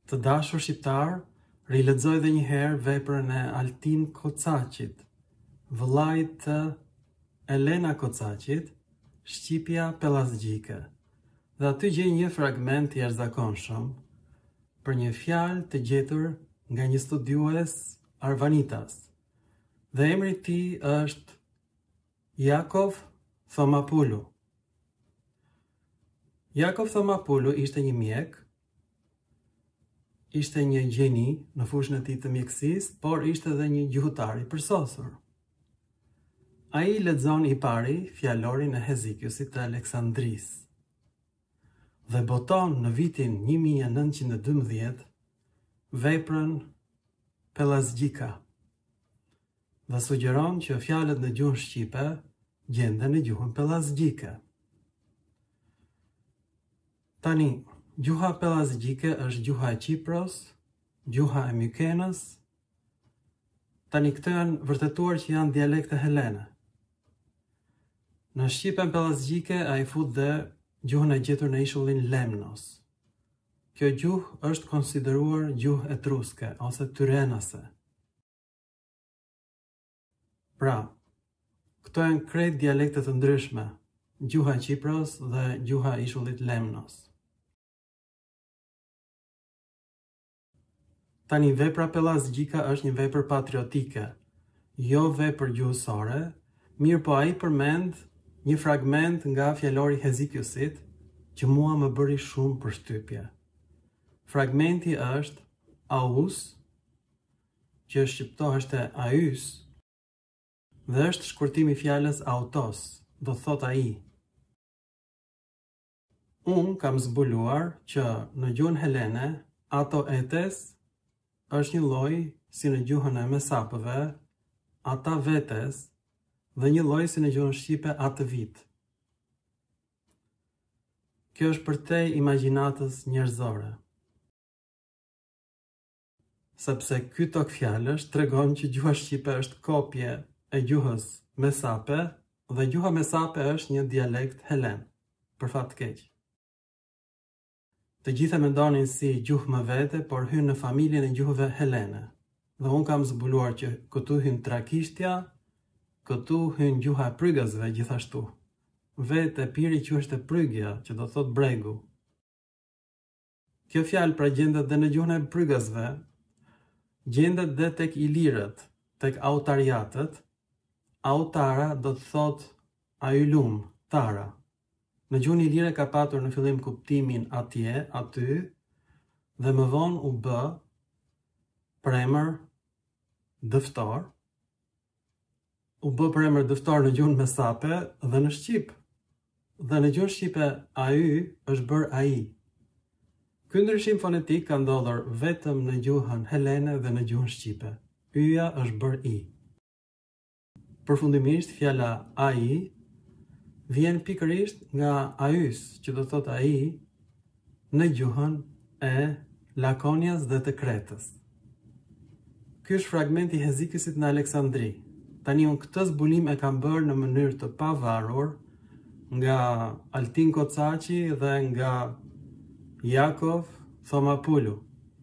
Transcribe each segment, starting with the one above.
Të dashur shqiptar, rilexoj edhe një herë veprën e Altin Kocaqit, vëllait të Elena Kocaqit, Shqipja Pellazgjike. Dhe aty gjej një fragment të jashtëzakonshëm për një fjalë të gjetur nga një studiues Arvanitas. Dhe emri i tij është Jakov Thomapoulou. Jakov Thomapoulou ishte një mjek, ishte një gjeni në fushën e tij të mjekësisë, por ishte edhe një gjuhëtar i përsosur. Ai lexon i pari fjalorin e Hezikiusit të Aleksandrisë dhe boton në vitin 1912 veprën Pellazgjika dhe sugjeron që fjalët në gjuhën shqipe gjenden në gjuhën pellazgjike. Tani, gjuha pellazgjike është gjuha e Kipros, gjuha e Mykenës. Tani këto janë vërtetuar që janë dialekte helene. Në shqipen pellazgjike ai fut dhe gjuhën e gjetur në ishullin Lemnos. Kjo gjuhë është konsideruar gjuhë etruske ose tyrenase. Pra, këto janë krejt dialekte të ndryshme, gjuha e Kipros dhe gjuha e ishullit Lemnos. Tani vepra pellazgjika është një vepër patriotike, jo vepër gjuhësore, mirë po ai përmend një fragment nga fjalori Hezikiusit që mua më bëri shumë përshtypje. Fragmenti është Aus, që shqiptohesht e Ays, dhe është shkurtimi i fjalës autos, do thot ai. Unë kam zbuluar që në gjuhën helene, ato etes është një lloj si në gjuhën e mesapëve, ata vetes, dhe një lloj si në gjuhën shqipe atë vit. Kjo është përtej imagjinatës njerëzore. Sepse ky tok fjalësh tregon që gjuha shqipe është kopje e gjuhës mesape dhe gjuha mesape është një dialekt helen, për fat të keq. Të gjithë e mendonin si gjuhë më vete, por hyn në familjen e gjuhëve helene. Dhe unë kam zbuluar që këtu hyn trakishtja, këtu hyn gjuha e prygësve gjithashtu. Vetë e piri quhet prygja, që do thot bregu. Kjo fjalë pra gjendet dhe në gjuhën e prygësve, gjendet dhe tek ilirët, tek autariatët. Autara do të thot aylum, tara. Në gjuhën ilire ka patur në fillim kuptimin atje, aty, dhe më vonë u bë premër dëftor. U bë premër dëftor në gjuhën mesape dhe në shqip. Dhe në gjuhën shqipe ai është bër ai. Ky ndryshim fonetik ka ndodhur vetëm në gjuhën helene dhe në gjuhën shqipe. Y-ja është bër i. Përfundimisht fjala ai vjen pikërisht nga Ays, që do thot ai, në gjuhën e Lakonias dhe të Kretës. Ky është fragmenti i Hezikiusit në Aleksandri. Tani unë këtë zbulim e kam bërë në mënyrë të pavarur nga Altin Kocaqi dhe nga Jakov Thomapoulou.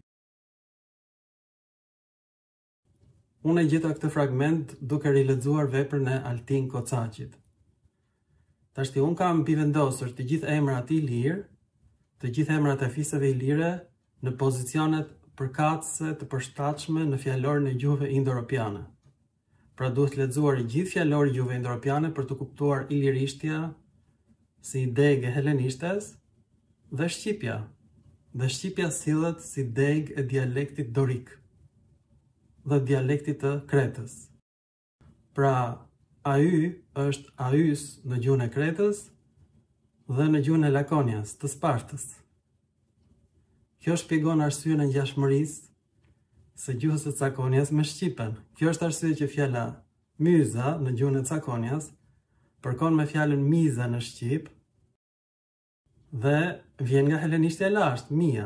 Unë e gjeta këtë fragment duke rilexuar veprën e Altin Kocaqit. Tashti unë kam pivendosur të gjithë emrat i lirë, të gjithë emrat e fisëve i lire në pozicionet përkatëse të përshtatshme në fjalorin e gjuhëve indo-europiane. Pra duhet lexuar i gjithë fjalori i gjuhëve indo-europiane për të kuptuar ilirishtja si degë e helenishtes dhe shqipja. Dhe shqipja sillet si degë e dialektit dorik dhe dialektit të Kretës. Pra ai është Ays në gjuhën e Kretës dhe në gjuhën e Lakonias të Spartës. Kjo shpjegon arsyeën e ngjashmërisë së gjuhës së Cakonias me shqipen. Kjo është arsye që fjala myza në gjuhën e Cakonias përkon me fjalën miza në shqip dhe vjen nga helenishtja e lashtë, mia.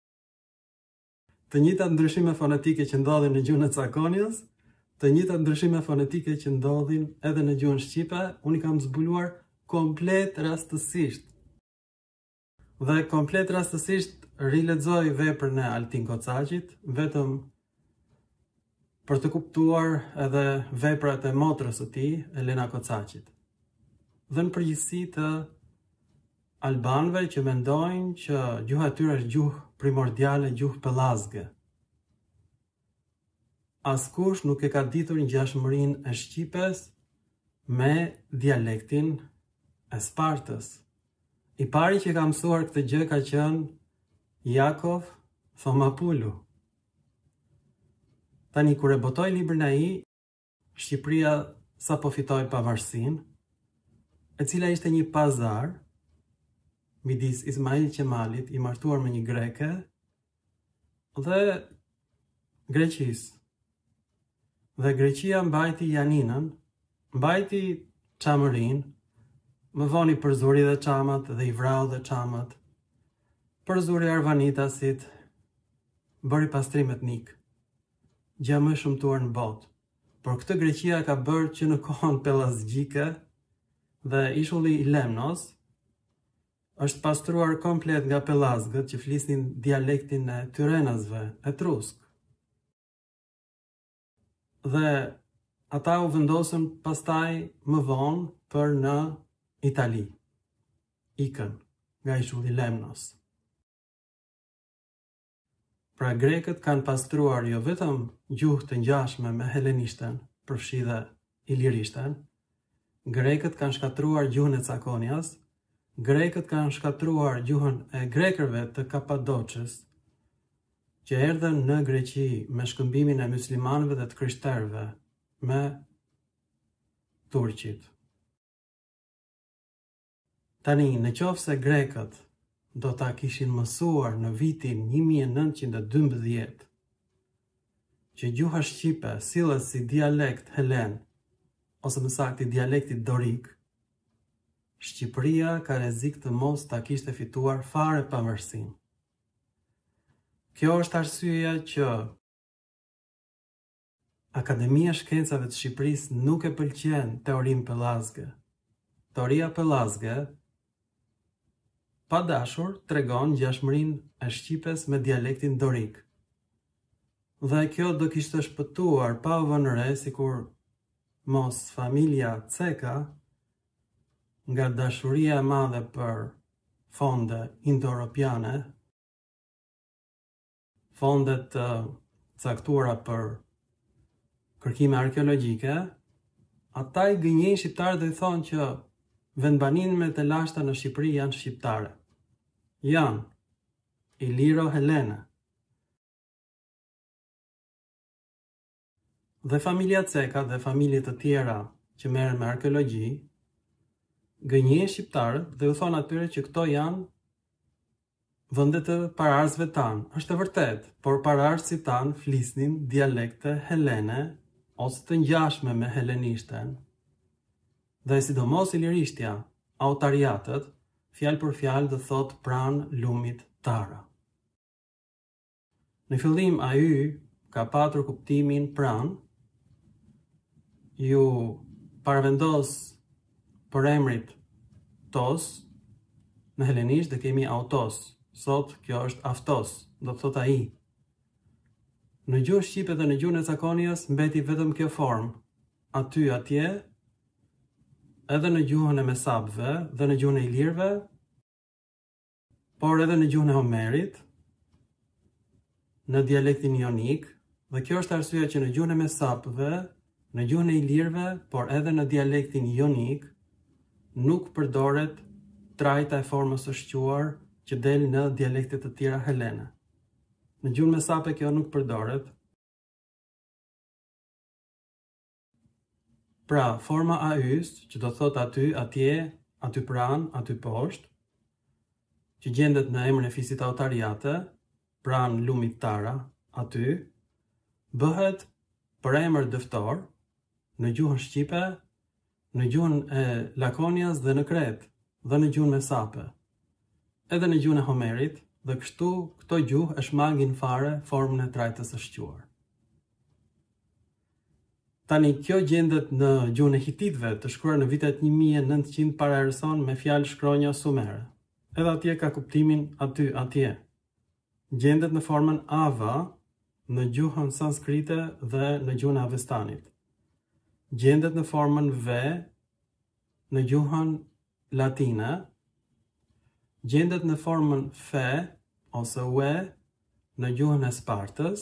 Të njëjtat ndryshime fonetike që ndodhin në gjuhën e Cakonias, të njëjtat ndryshime fonetike që ndodhin edhe në gjuhën shqipe, unë i kam zbuluar komplet rastësisht. Dhe komplet rastësisht rilexoj veprën e Altin Kocaqit, vetëm për të kuptuar edhe veprat e motrës së tij, Elena Kocaqit. Dhe në përgjithësi të albanëve që mendojnë që gjuha e tyre është gjuhë primordiale, gjuhë pellazge. Askush nuk e ka ditur ngjashmërinë e shqipes me dialektin e Spartës. I pari që ka mësuar këtë gjë ka qenë Jakov Thomapulu. Tani kur e botoi librin ai, Shqipëria sapo fitoi pavarësinë, e cila ishte një pazar midis Ismail Qemalit, i martuar me një greke, dhe Greqisë. Dhe Greqia mbajti Janinën, mbajti Çamërinë, më vonë i përzuri dhe Çamat dhe i vrau dhe Çamat, përzuri Arvanitasit, bëri pastrim etnik, gjë më shëmtuar në botë. Por këtë Greqia ka bërë që në kohën pellazgjike dhe ishulli i Lemnos është pastruar komplet nga pellazgët që flisnin dialektin e Tyrenasve, etrusk. Dhe ata u vendosën pastaj më vonë për në Itali, ikën nga ishulli Lemnos. Pra grekët kanë pastruar jo vetëm gjuhë të ngjashme me helenishten, përfshi dhe ilirishten, grekët kanë shkatruar gjuhën e Cakonias, grekët kanë shkatruar gjuhën e grekërve të Kapadoqës, që erdhën në Greqi me shkëmbimin e muslimanëve dhe të krishterëve me turqit. Tani, në qoftë se grekët do ta kishin mësuar në vitin 1912 që gjuha shqipe sillet si dialekt helen, ose më saktë dialekti dorik, Shqipëria ka rrezik të mos ta kishte fituar fare pavarësinë. Kjo është arsyeja që Akademia e Shkencave të Shqipërisë nuk e pëlqen teorinë pellazge. Teoria pellazge pa dashur tregon ngjashmërinë e shqipes me dialektin dorik. Dhe kjo do kishte shpëtuar pa u vënë re sikur mos familja Ceka nga dashuria e madhe për fonde indo-europiane, fondet caktuara për kërkime arkeologjike, ata i gënjejnë shqiptarët dhe i thonë që vendbanimet e lashta në Shqipëri janë shqiptare. Janë Iliro-Helene. Dhe familja Ceka dhe familje të tjera që merren me arkeologji gënjejnë shqiptarët dhe u thonë atyre që këto janë vendet të paraardhësve tanë. Është e vërtet, por paraardhësit tanë flisnin dialekte helene ose të ngjashme me helenishten. Dhe sidomos ilirishtja, autariatët, fjalë për fjalë do thot pranë lumit Tara. Në fillim ai ka patur kuptimin pranë, ju parvendos për emrit tos, në helenisht dhe kemi autos, sot kjo është aftos, do të thot ai. Në gjuhën shqipe dhe në gjuhën e Cakonias mbeti vetëm kjo formë, aty atje, edhe në gjuhën e mesapëve dhe në gjuhën e ilirëve, por edhe në gjuhën e Homerit, në dialektin jonik, dhe kjo është arsyeja që në gjuhën e mesapëve, në gjuhën e ilirëve, por edhe në dialektin jonik, nuk përdoret trajta e formës së shquar që del në dialektet të tjera helene. Në gjuhën mesape kjo nuk përdoret. Pra, forma AY-s, që do thot aty, atje, aty pranë, aty poshtë, që gjendet në emrin e fisit autariate, pranë lumit Tara, aty, bëhet për emër dëftor në gjuhën shqipe, në gjuhën e Lakonias dhe në Kret, dhe në gjuhën mesape, edhe në gjuhën e Homerit, dhe kështu këto gjuhë e shmangin fare formën e trajtës së shquar. Tani kjo gjendet në gjuhën e Hititëve, të shkruar në vitet 1900 para erëson me fjalë shkronja sumere. Edhe atje ka kuptimin aty atje. gjendet në formën ava në gjuhën sanskrite dhe në gjuhën e Avestanit. Gjendet në formën ve në gjuhën latine. Gjendet në formën fe ose we në gjuhën e Spartës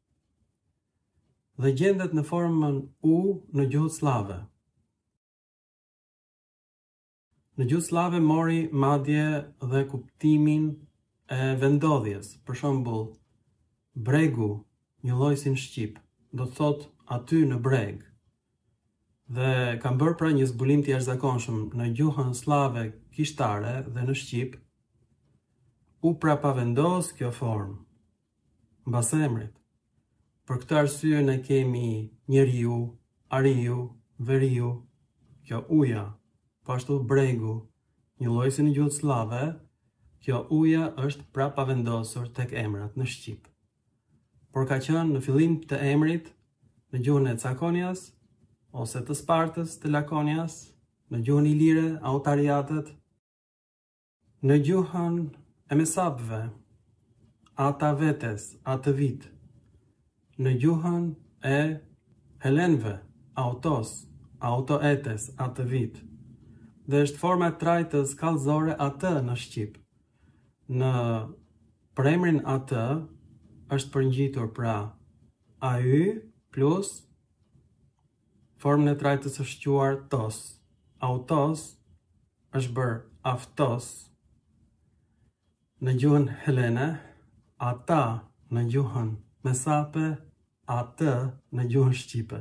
dhe gjendet në formën u në gjuhën slave. Në gjuhën slave mori madje dhe kuptimin e vendodhjes. Për shembull, bregu, një lloj si në shqip, do të thot aty në breg. Dhe kam bërë pra një zbulim të jashtëzakonshëm në gjuhën slave kishtare dhe në shqip, u prapavendos kjo formë mbas emrit. Për këtë arsye ne kemi njeriu, ariu, veriu, kjo uja, po ashtu bregu, një lloj si në gjuhën slave, kjo uja është prapavendosur tek emrat në shqip. Por ka qenë në fillim të emrit në gjuhën e Cakonias ose të Spartës, të Lakonias, në gjuhën ilire, autariatet, në gjuhën e Mesapëve, Atavetes, Atëvit, në gjuhën e Helenëve, Autos, Autoetes, Atëvit, dhe është forma e trajtës kallëzore atë në shqip. Në emrin atë është përngjitur pra AY plus formën e trajtës së shquar tos. Autos është bërë aftos në gjuhën helene, ata në gjuhën mesape, atë në gjuhën shqipe.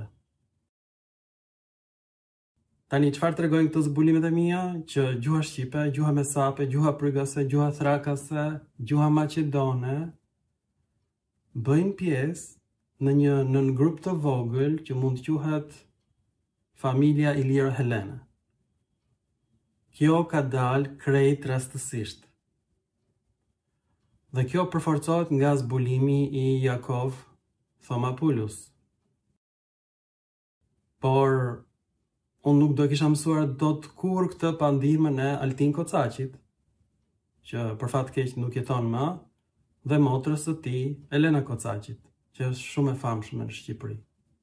Tani, çfarë tregojnë këto zbulimet e mia? Që gjuha shqipe, gjuha mesape, gjuha prygase, gjuha thrakase, gjuha maqedone bëjnë pjesë në një nëngrup të vogël që mund të quhet familja iliro-helene. Kjo ka dalë krejt rastësisht. Dhe kjo përforcohet nga zbulimi i Jakov Thomapoulos. Por unë nuk do kisha mësuar dot kur këtë pa ndihmën e Altin Kocaqit, që për fat keq nuk jeton më, dhe motrës së tij, Elena Kocaqit, që është shumë e famshme në Shqipëri.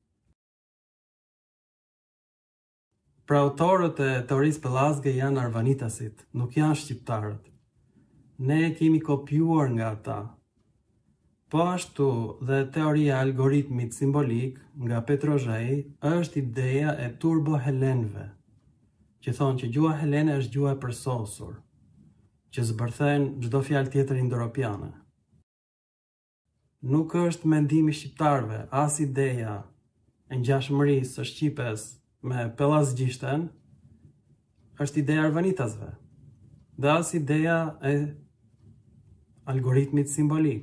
Pra autorët e teorisë pellazge janë arvanitasit, nuk janë shqiptarët. Ne kemi kopjuar nga ata. Po ashtu dhe teoria e algoritmit simbolik nga Petrozhei është ideja e turbo-helenëve, që thonë që gjuha helene është gjuha e përsosur, që zbërthen çdo fjalë tjetër indo-europiane. Nuk është mendimi shqiptarëve, as ideja e ngjashmërisë së shqipes me pellazgjishten, është ideja e arvanitasve, dhe as ideja e algoritmit simbolik.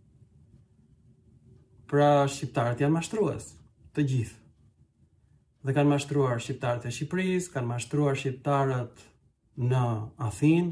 Pra shqiptarët janë mashtrues, të gjithë. Dhe kanë mashtruar shqiptarët e Shqipërisë, kanë mashtruar shqiptarët në Athinë.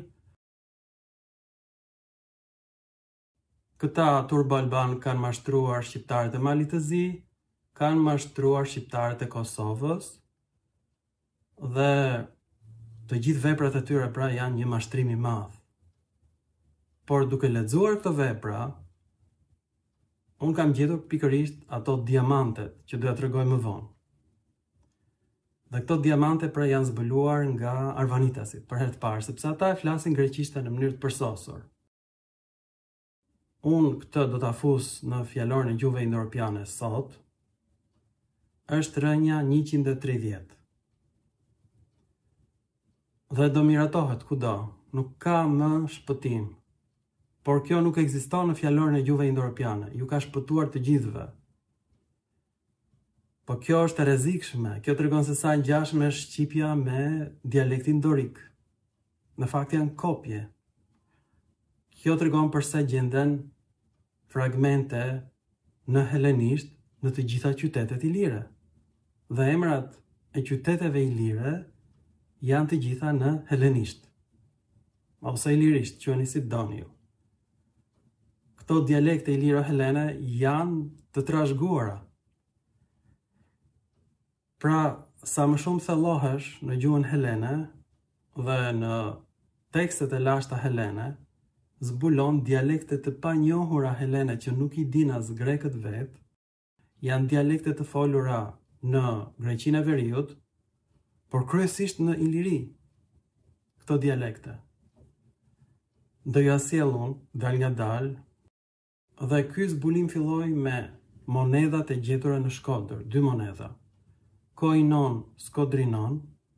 Këta turbo-alban kanë mashtruar shqiptarët e Malit të Zi, kanë mashtruar shqiptarët e Kosovës, dhe të gjithë veprat e tyre pra janë një mashtrim i madh. Por duke lexuar këto vepra, unë kam gjetur pikërisht ato diamantet që do ja tregoj më vonë. Dhe këto diamante pra janë zbuluar nga arvanitasit për herë të parë, sepse ata e flasin greqishten në mënyrë të përsosur. Unë këtë do ta fus në fjalorin e gjuhëve indo-europiane sot, është rënja 130. Dhe do miratohet kudo, nuk ka më shpëtim. Por kjo nuk ekziston në fjalorin e gjuhëve indo-europiane, ju ka shpëtuar të gjithëve. Po kjo është e rrezikshme, kjo tregon se sa ngjashme është shqipja me dialektin dorik. Në fakt janë kopje. Kjo tregon përse gjenden fragmente në helenisht në të gjitha qytetet ilire. Dhe emrat e qyteteve ilire janë të gjitha në helenisht. Ose ilirisht, quheni si doni ju. Këto dialekte iliro-helene janë të trashëguara. Pra, sa më shumë thellohesh në gjuhën helene dhe në tekstet e lashta helene, zbulon dialekte të panjohura helene që nuk i din as grekët vet, janë dialekte të folura në Greqinë e Veriut, por kryesisht në Iliri. Këto dialekte do ja sjell unë dal nga dal, dhe ky zbulim filloi me monedhat e gjetura në Shkodër, 2 monedha. Koinon Skodrinon,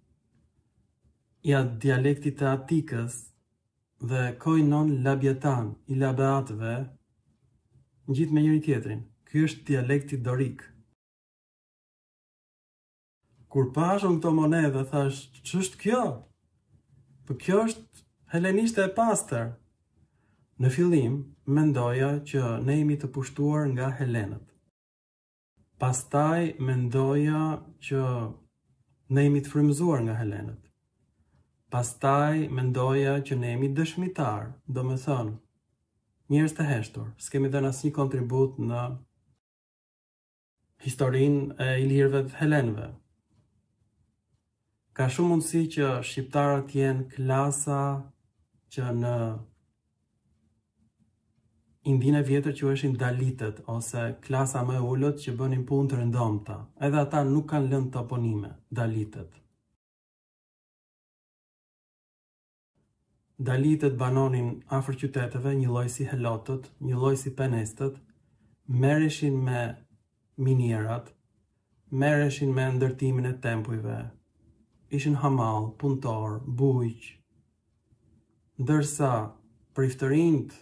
ja dialektit të Atikës, dhe Koinon Labiatan, i Labeatëve, ngjit me njëri tjetrin. Ky është dialekti dorik. Kur pashun këto monedha, thash, ç'është kjo? Po kjo është helenishte e pastër. Në fillim, mendoja që ne jemi të pushtuar nga helenët. Pastaj mendoja që ne jemi të frymëzuar nga helenët. Pastaj mendoja që ne jemi dëshmitar, do me thënë, njerëz të heshtur, s'kemi dhënë asnjë kontribut në historinë e ilirëve të helenëve. Ka shumë mundësi që shqiptarët jenë klasa që në Indinë e vjetër quheshin dalitët, ose klasa më e ullët që bënin punë të rëndomta. Edhe ata nuk kanë lënë toponime, dalitët. Dalitët banonin afër qyteteve, një lloj si helotët, një lloj si penestët, merreshin me minierat, merreshin me ndërtimin e tempujve, ishin hamall, punëtor, bujq, ndërsa priftërinjt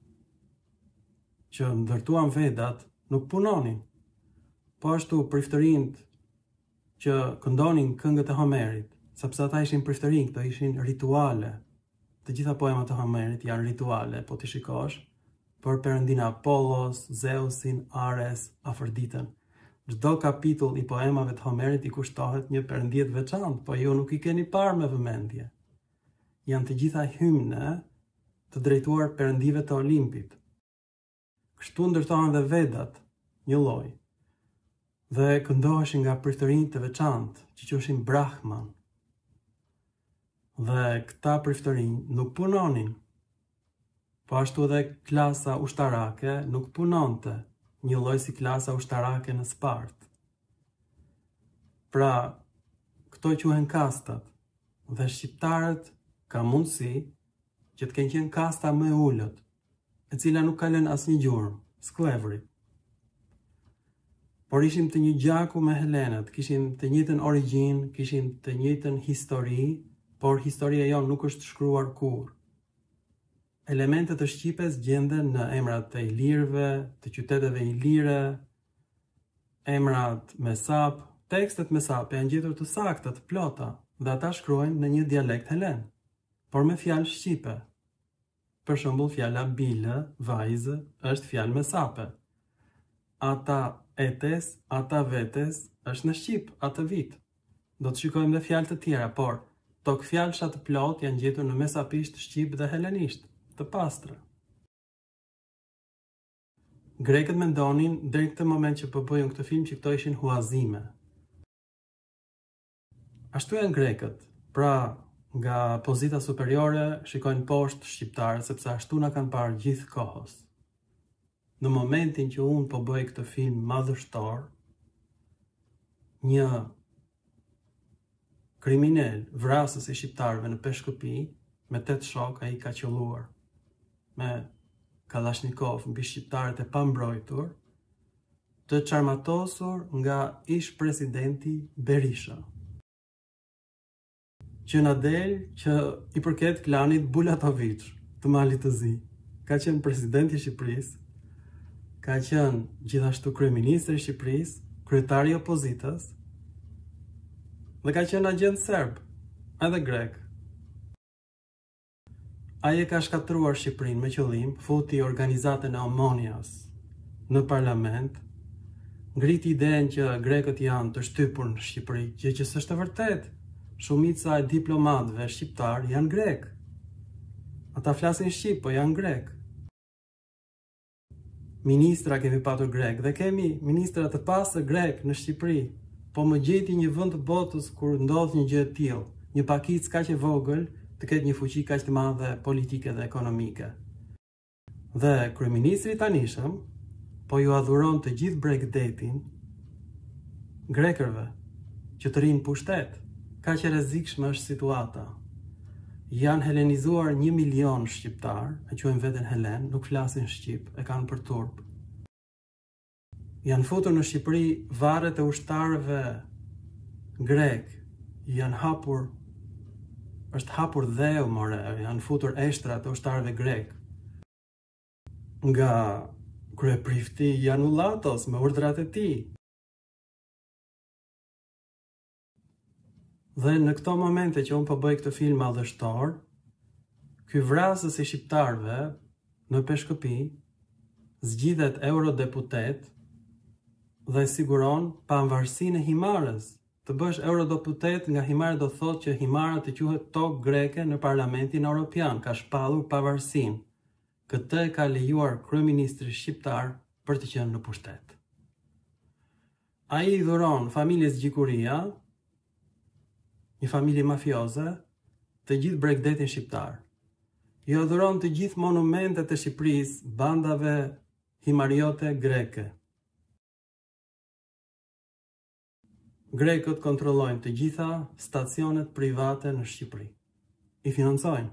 që ndërtuan Vedat nuk punonin, po ashtu priftërinjt që këndonin këngët e Homerit, sepse ata ishin priftërinj, këto ishin rituale. Të gjitha poemat e Homerit janë rituale, po ti shikosh, për perëndin Apollos, Zeusin, Ares, Afroditën. Çdo kapitull i poemave të Homerit i kushtohet një perëndije të veçantë, po ju nuk i keni parë me vëmendje. Janë të gjitha hymne të drejtuar perëndive të Olimpit. Kështu ndërtohen dhe Vedat, një lloj, dhe këndoheshin nga priftërinj të veçantë, që quheshin Brahman. Dhe këta priftërinj nuk punonin, po ashtu edhe klasa ushtarake nuk punonte, një lloj si klasa ushtarake në Spartë. Pra, këto quhen kastat, dhe shqiptarët ka mundësi që të kenë qenë kasta më e ullët, e cila nuk ka lënë asnjë gjurmë, sklevri. Por ishim të një gjaku me helenët, kishim të njëjtën origjinë, kishim të njëjtën histori, por historia jonë nuk është shkruar kurrë. Elementet e Shqipes gjenden në emrat e ilirëve, të qyteteve ilire, emrat mesap, tekstet mesape janë gjetur të sakta, të plota, dhe ata shkruajnë në një dialekt helen, por me fjalë shqipe. Për shembull, fjala bile, vajzë, është fjalë mesape. Ata etes, ata vetes, është në Shqip, atë vit. Do të shikojmë dhe fjalë të tjera, por tok fjalësha të plot janë gjetur në mesapisht, shqip dhe helenisht, të pastra. Grekët mendonin deri këtë moment që po bëjmë këtë film që këto ishin huazime. Ashtu janë grekët, pra nga pozita superiore shikojnë poshtë shqiptarët, sepse ashtu na kanë parë gjithë kohës. Në momentin që unë po bëj këtë film madhështor, një kriminal vrasës i shqiptarëve në Peshkëpi, me 8 shok, ai ka qelluar me Kalashnikov mbi shqiptarët e pambrojtur, të çarmatosur nga ish presidenti Berisha, që na del që i përket klanit Bulatovic të Malit të Zi. Ka qenë presidenti i Shqipërisë, ka qenë gjithashtu kryeministri i Shqipërisë, kryetari i opozitës, dhe ka qenë agent serb, edhe grek. Ai e ka shkatruar Shqipërinë me qëllim, futi organizatën e Omonias në parlament, ngriti idenë që grekët janë të shtypur në Shqipëri, gjë që s'është e vërtetë. Shumica e diplomatëve shqiptar janë grek. Ata flasin shqip, po janë grek. Ministra kemi patur grek dhe kemi ministra të pastër grek në Shqipëri, po më gjeti një vend të botës kur ndodh një gjë e tillë, një pakicë kaq e vogël të ketë një fuqi kaq të madhe politike dhe ekonomike. Dhe kryeministri i tanishëm po ju adhuron të gjithë Bregdetin grekërve që të rinë pushtet. Kaq e rrezikshme është situata. Janë helenizuar 1 milion shqiptar, e quajnë veten Helen, nuk flasin shqip, e kanë për turp. Janë futur në Shqipëri varret e ushtarëve grek, janë hapur, është hapur dheu more, janë futur eshtrat e ushtarëve grek. Nga kryeprifti Janulatos me urdhrat e tij. Dhe në këto momente që unë po bëj këtë film madhështor, ky vrasës i shqiptarëve në Peshkëpi zgjidhet eurodeputet dhe siguron pavarësinë e Himarës. Të bësh eurodeputet nga Himara do thotë që Himara të quhet tokë greke në Parlamentin Evropian, ka shpallur pavarësinë. Këtë e ka lejuar kryeministri shqiptar për të qenë në pushtet. Ai i dhuron familjes Gjikuria, një familje mafioze, të gjithë Bregdetin shqiptar. Jo dhuron të gjithë monumentet e Shqipërisë bandave himariote greke. Grekët kontrollojnë të gjitha stacionet private në Shqipëri. I financojnë.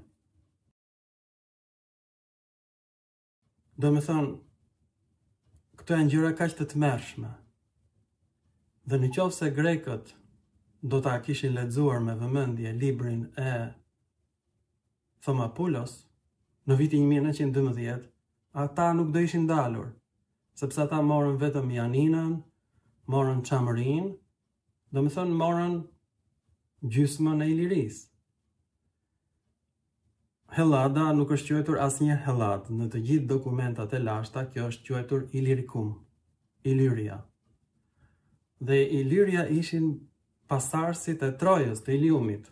Do me thonë, këto janë gjëra kaq të tmerrshme. Dhe në qoftë se grekët do ta kishin lexuar me vëmendje librin e Thomapulos në vitin 1912, ata nuk do ishin dalur, sepse ata morën vetëm Janinën, morën Çamërinë, do me thonë morën gjysmën e Ilirisë. Hellada nuk është quajtur asnjë Hellad, në të gjithë dokumentat e lashta kjo është quajtur Ilirikum, Iliria. Dhe Iliria ishin pasarësit e Trojës, të Iliumit.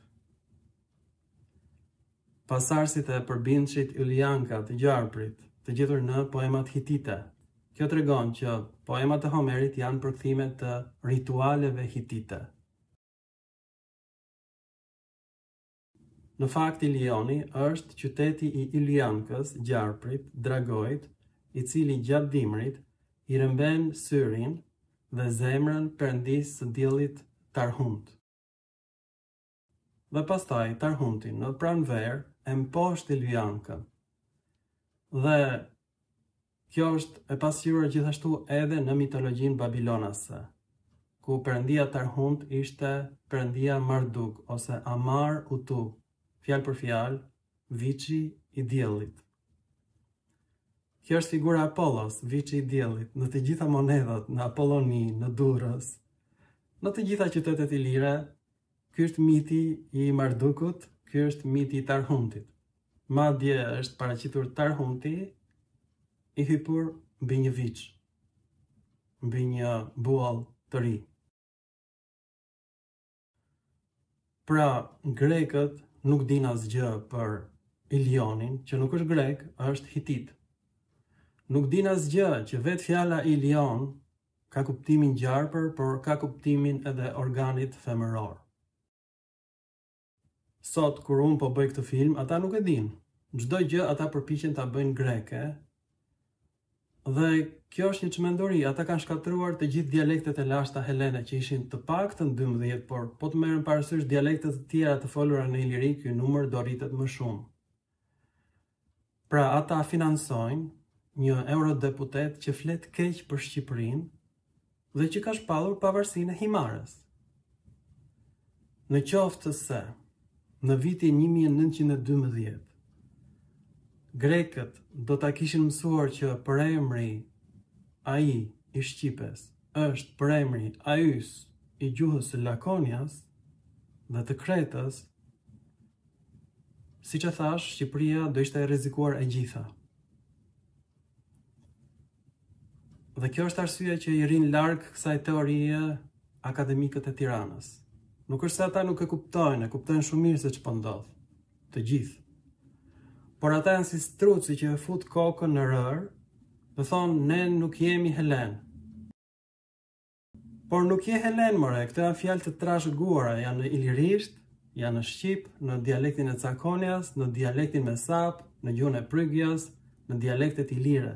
Pasarësit e Përbindshit Ilianka të Gjarprit, të gjetur në poemat hitite. Kjo tregon që poemat e Homerit janë përkthime të ritualeve hitite. Në fakt Ilioni është qyteti i Iliankës, Gjarprit, Dragojt, i cili gjatë dimrit i rëmben syrin dhe zemrën perëndisë së diellit Tarhunt. Dhe pastaj Tarhuntin në pranverë e mposhtë Iliankën. Dhe kjo është e pasqyruar gjithashtu edhe në mitologjinë babilonase, ku perëndia Tarhunt ishte perëndia Marduk ose Amar Utu, fjalë për fjalë, viçi i diellit. Kjo është figura e Apollos, viçi i diellit, në të gjitha monedat, në Apolloni, në Durrës, në të gjitha qytetet ilire. Ky është miti i Mardukut, ky është miti i Tarhuntit. Madje është paraqitur Tarhunti i hypur mbi një viç, mbi një buall të ri. Pra, grekët nuk din asgjë për Ilionin, që nuk është grek, është hitit. Nuk din asgjë që vetë fjala Ilion ka kuptimin gjarpër, por ka kuptimin edhe organit femëror. Sot, kur unë po bëj këtë film, ata nuk e din. Çdo gjë ata përpiqen ta bëjnë greke. Dhe kjo është një çmenduri, ata kanë shkatruar të gjithë dialektet e lashta helene që ishin të paktën 12, por po të merren parasysh dialektet të tjera të folura në Iliri, ky numër do rritet më shumë. Pra ata financojnë një eurodeputet që flet keq për Shqipërinë dhe që ka shpallur pavarësinë e Himarës. Në qoftë se në vitin 1912 grekët do ta kishin mësuar që përemri ai i Shqipes është përemri Aius i gjuhës së Lakonias dhe të Kretës, siç e thash, Shqipëria do ishte e rrezikuar e gjitha. Dhe kjo është arsyeja që i rinë larg kësaj teorie akademikët e Tiranës. Nuk është se ata nuk e kuptojnë shumë mirë se ç'po ndodh. Të gjithë. Por ata janë si struci që e fut kokën në rër, dhe thonë ne nuk jemi Helen. Por nuk je Helen, more, këto janë fjalë të trashëguara, janë në ilirisht, janë në shqip, në dialektin e Cakonias, në dialektin mesap, në gjuhën e Prygias, në dialektet ilire.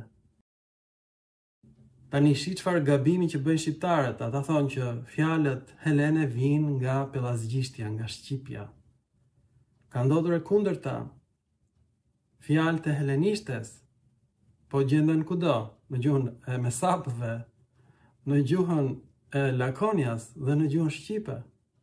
Tani shi çfarë gabimi që bëjnë shqiptarët, ata thonë që fjalët helene vijnë nga pellazgjishtja, nga shqipja. Ka ndodhur e kundërta. Fjalët e helenishtes po gjenden kudo, në gjuhën e mesapëve, në gjuhën e Lakonias dhe në gjuhën shqipe.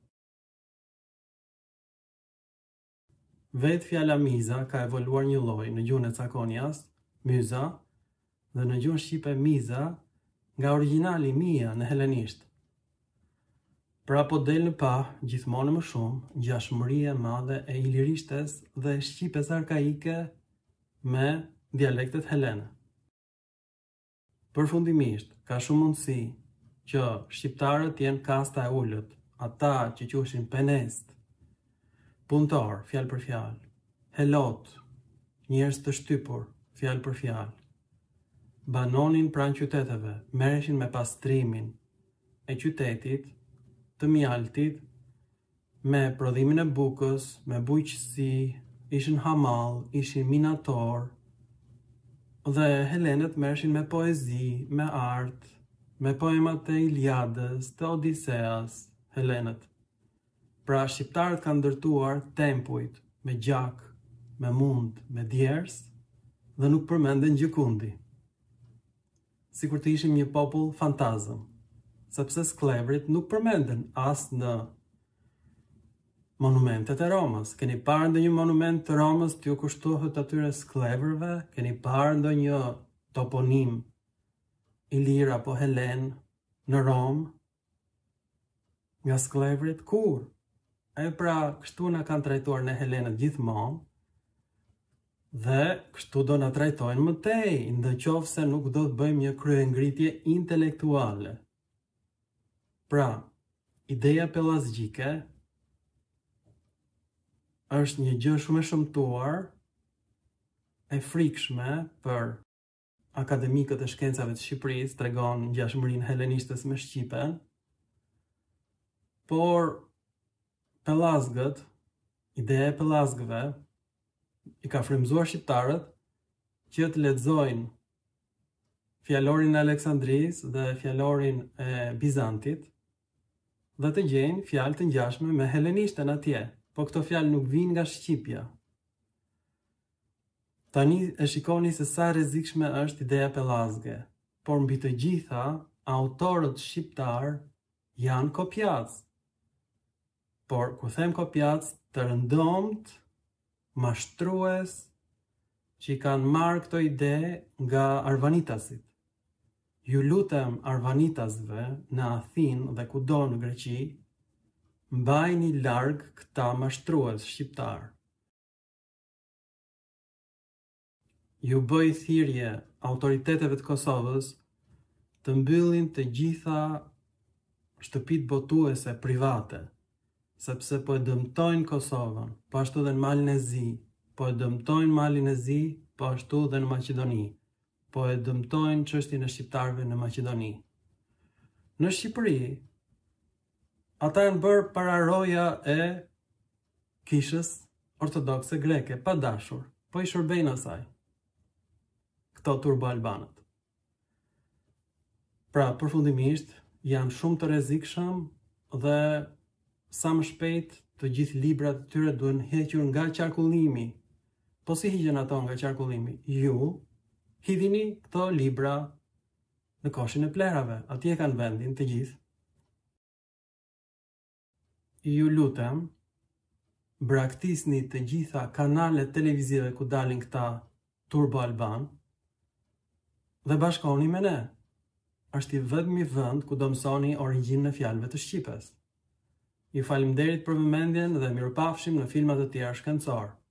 Vetë fjala miza ka evoluar një lloj në gjuhën e Cakonias, myza, dhe në gjuhën shqipe miza, nga origjinali mia në helenisht. Pra po del në pa, gjithmonë më shumë, ngjashmëria e madhe e ilirishtes dhe shqipes arkaike me dialektet helene. Përfundimisht, ka shumë mundësi që shqiptarët jenë kasta e ullët, ata që quhen penest, punëtor, fjalë për fjalë, helot, njerëz të shtypur, fjalë për fjalë, banonin pranë qyteteve, merreshin me pastrimin e qytetit, të mjaltit, me prodhimin e bukës, me bujqësi, ishin hamall, ishin minator, dhe helenet merreshin me poezi, me art, me poemat e Iliadës, të Odiseas, helenet. Pra shqiptarët kanë ndërtuar tempujt me gjak, me mund, me djers, dhe nuk përmenden gjëkundi. Sikur të ishim një popull fantazëm, sepse sklevrit nuk përmenden as në monumentet e Romës. Keni parë ndonjë monument të Romës t'ju kushtohet atyre sklevrëve? Keni parë ndonjë toponim ilir apo helen në Romë nga sklevrit? Kur? E pra, kështu na kanë trajtuar ne helenët gjithmonë, dhe kështu do na trajtojnë më tej, ndërqofse nuk do të bëjmë një kryengritje intelektuale. Pra, ideja pellazgjike është një gjë shumë e shëmtuar, e frikshme për akademikët e shkencave të Shqipërisë, tregon ngjashmërinë helenishtes me shqipen, por pellazgët, ideja e pellazgëve i ka frymëzuar shqiptarët që të lexojnë fjalorin e Aleksandrisë dhe fjalorin e Bizantit dhe të gjejnë fjalë të ngjashme me helenishten atje, po këto fjalë nuk vijnë nga shqipja. Tani e shikoni se sa rrezikshme është ideja pellazge, por mbi të gjitha, autorët shqiptar janë kopjac. Por kur them kopjac, të rëndomt, mashtrues, që i kanë marrë këto ide nga arvanitasit. Ju lutem arvanitasve në Athinë dhe kudo në Greqi, mbajni larg këta mashtrues shqiptar. Ju bëj thirrje autoriteteve të Kosovës të mbyllin të gjitha shtëpitë botuese private, sepse po e dëmtojnë Kosovën, po ashtu dhe në Malin e Zi, po e dëmtojnë Malin e Zi, po ashtu dhe në Maqedoni, po e dëmtojnë çështjen e shqiptarëve në Maqedoni. Në Shqipëri, ata janë bërë pararoja e kishës ortodokse greke, pa dashur, po i shërbejnë asaj, këto turbo-albanët. Pra, përfundimisht, janë shumë të rrezikshëm dhe sa më shpejt të gjithë librat të tyre duhen hequr nga qarkullimi. Po si hiqen ato nga qarkullimi? Ju hidhini këto libra në koshin e plerave, atje kanë vendin të gjithë. Ju lutem, braktisni të gjitha kanalet televizive ku dalin këta turbo-alban dhe bashkoni me ne. Është i vetmi vend ku do mësoni origjinën e fjalëve të shqipes. Ju faleminderit për vëmendjen dhe mirupafshim në filmat e tjerë shkencor.